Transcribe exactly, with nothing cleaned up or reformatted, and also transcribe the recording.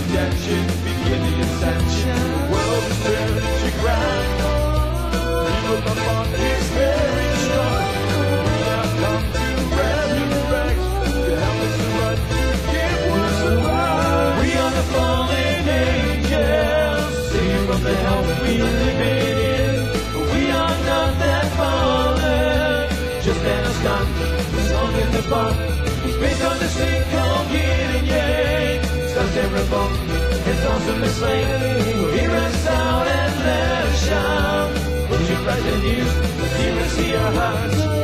redemption, beginning ascension. The world is spiritually grand. People upon his very strong. We have come to resurrect, to help us to run, give us a ride. We are the fallen angels, saved from the hell we are living in. But we are not that fallen, just let us come, the song in the bar. Based on this thing called yin and yang. Stars and revolt, it's awesome and slain. Hear us out and let us shout. Put your right in you, hear us, hear our hearts.